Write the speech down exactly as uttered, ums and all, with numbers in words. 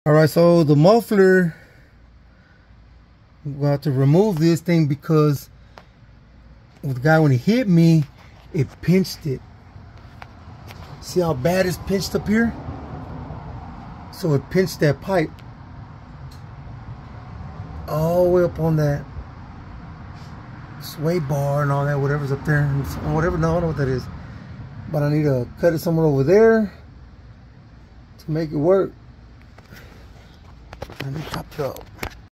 Alright, so the muffler, I'm going to have to remove this thing because the guy, when he hit me, it pinched it. See how bad it's pinched up here? So it pinched that pipe all the way up on that sway bar and all that, whatever's up there, whatever, no, I don't know what that is. But I need to cut it somewhere over there to make it work. Let me chop it up.